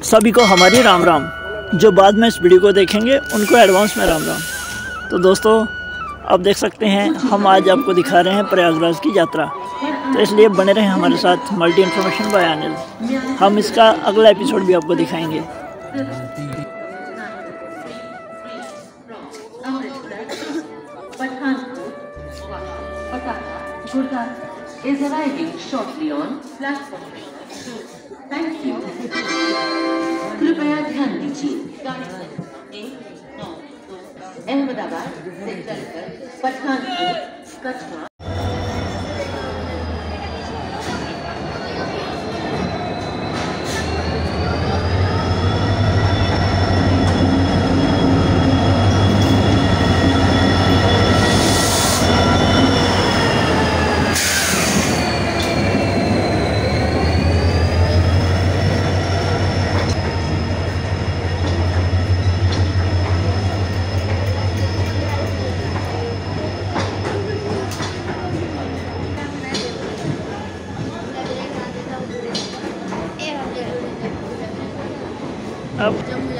सभी को हमारी राम राम। जो बाद में इस वीडियो को देखेंगे उनको एडवांस में राम राम। तो दोस्तों आप देख सकते हैं हम आज आपको दिखा रहे हैं प्रयागराज की यात्रा, तो इसलिए बने रहें हमारे साथ मल्टी इन्फॉर्मेशन बाय अनिल। हम इसका अगला एपिसोड भी आपको दिखाएंगे। Is arriving shortly on platform. Thank you. कृपया ध्यान दीजिए। अहमदाबाद से चलकर पठानकोट कटरा। अब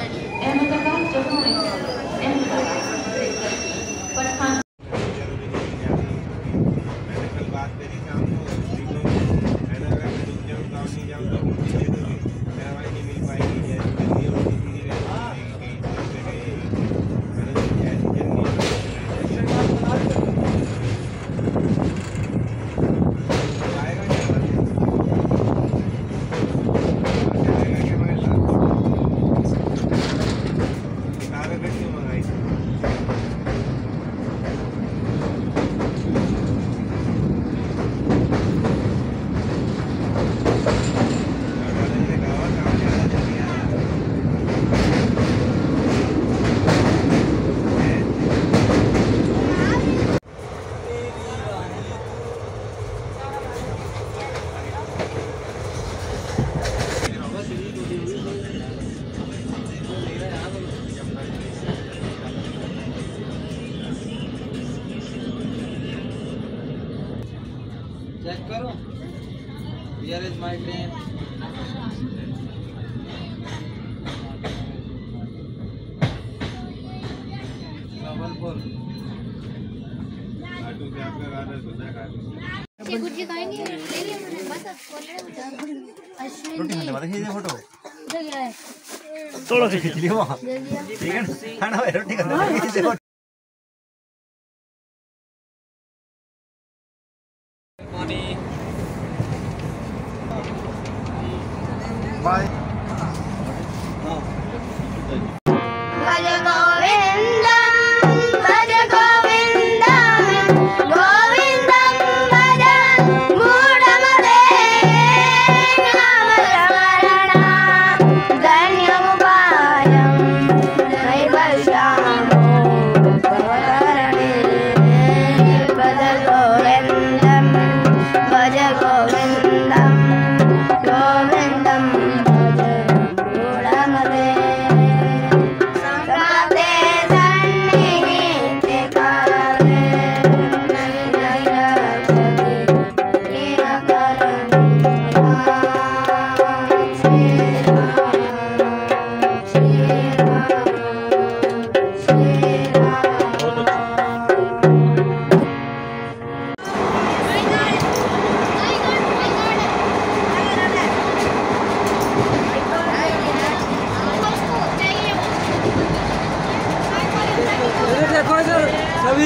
चेक करो। Here is my train. Gujji खाएंगे बस रोटी खाने वाले खींचे फोटो थोड़ा खींच लियो वहाँ ठीक है खाना है रोटी खाने वाले खींचे फोटो। बाय। सभी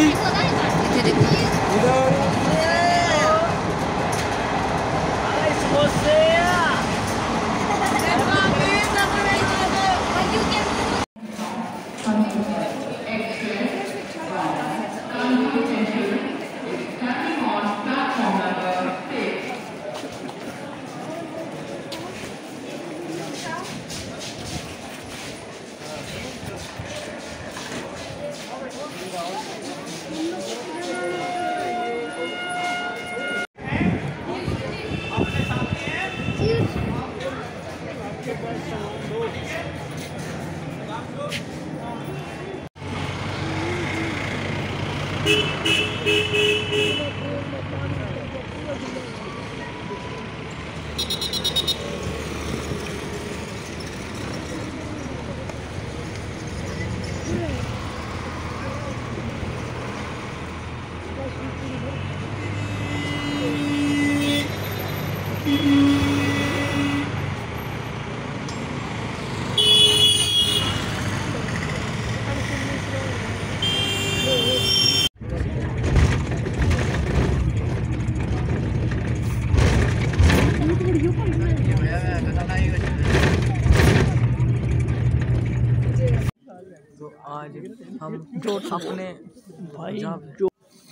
आज हम अपने भाई जो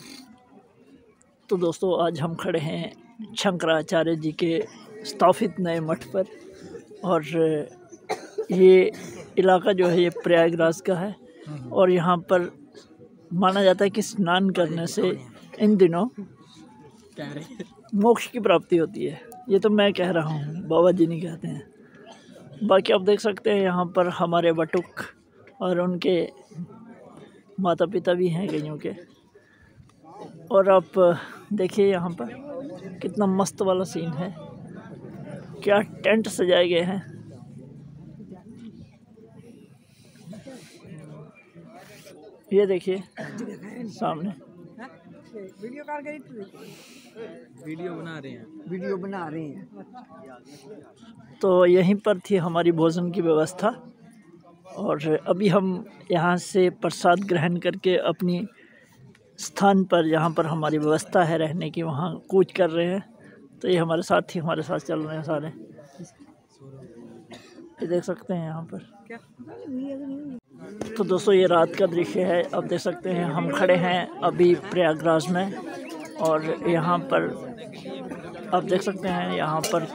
तो दोस्तों आज हम खड़े हैं शंकराचार्य जी के स्थापित नए मठ पर और ये इलाका जो है ये प्रयागराज का है और यहाँ पर माना जाता है कि स्नान करने से इन दिनों मोक्ष की प्राप्ति होती है। ये तो मैं कह रहा हूँ, बाबा जी नहीं कहते हैं। बाकी आप देख सकते हैं यहाँ पर हमारे बटुक और उनके माता पिता भी हैं कईयों के। और आप देखिए यहाँ पर कितना मस्त वाला सीन है, क्या टेंट सजाए गए हैं। ये देखिए सामने वीडियो बना रहे हैं। तो यहीं पर थी हमारी भोजन की व्यवस्था और अभी हम यहाँ से प्रसाद ग्रहण करके अपनी स्थान पर जहाँ पर हमारी व्यवस्था है रहने की वहाँ कूच कर रहे हैं। तो ये हमारे साथ चल रहे हैं सारे, ये देख सकते हैं यहाँ पर। तो दोस्तों ये रात का दृश्य है, आप देख सकते हैं हम खड़े हैं अभी प्रयागराज में और यहाँ पर आप देख सकते हैं यहाँ पर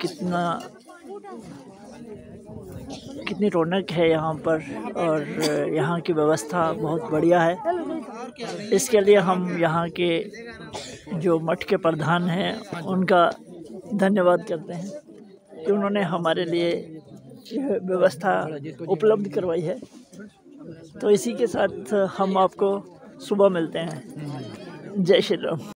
कितनी रौनक है यहाँ पर और यहाँ की व्यवस्था बहुत बढ़िया है। इसके लिए हम यहाँ के जो मठ के प्रधान हैं उनका धन्यवाद करते हैं कि उन्होंने हमारे लिए यह व्यवस्था उपलब्ध करवाई है। तो इसी के साथ हम आपको सुबह मिलते हैं। जय श्री राम।